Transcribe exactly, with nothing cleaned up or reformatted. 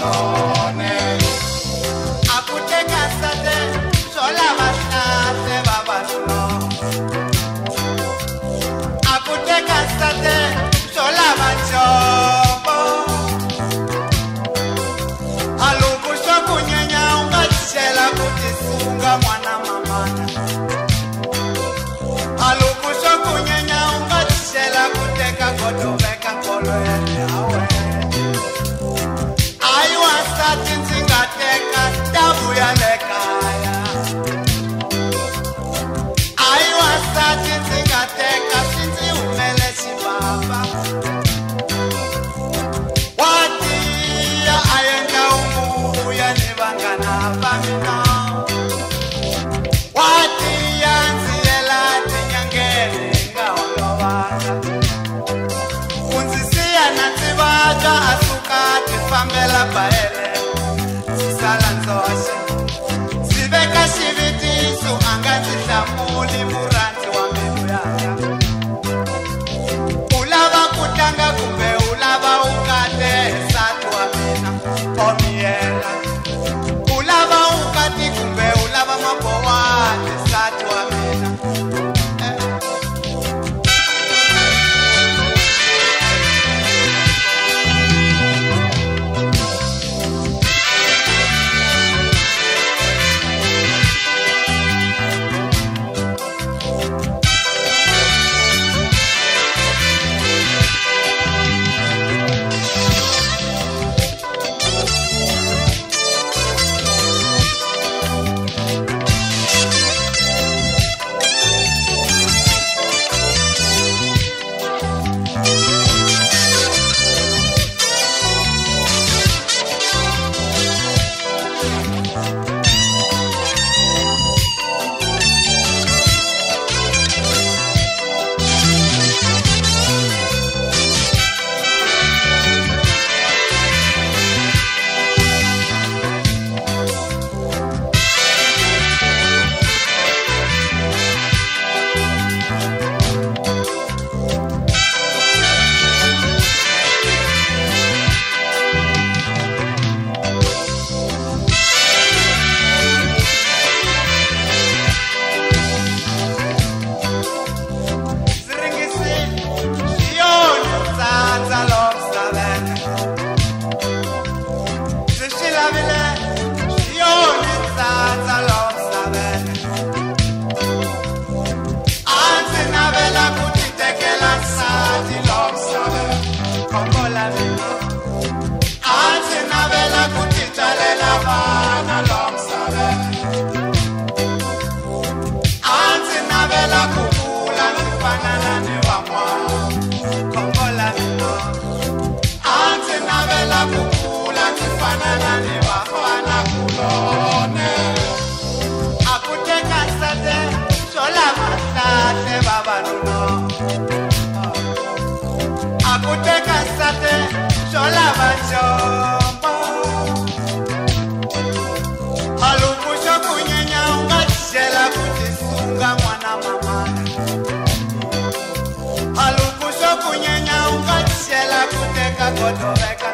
kulone akuteka sate sola basate babasno akuteka sate sola bachopo alukusho kunyenya ungachela kutisunga mwana mamana alukusho kunyenya ungachela kuteka kodoveka kolo yene awe aiwa sati nzingateka tabu ya lekaya aiwa sati nzingateka sinzi umele chibaba watia ayenga umuya nibangana vamina watia nziyela tinyangele ngaolowaka unzisiya nanzivaga asukati fambela baele sisala nzoshe siveka xivitiso anga ndzi hlamuli muranzi wa mbilu yaka u lava ku tlanga kumbe u lava u kate nsati wa mina omiyela u lava u kati kumbe u lava mabowati nsati wa mina akuteka sate sola bachopo alukusho kunyenya ungachela kutisunga mwana mamana alukusho kunyenya ungachela kuteka kodoveka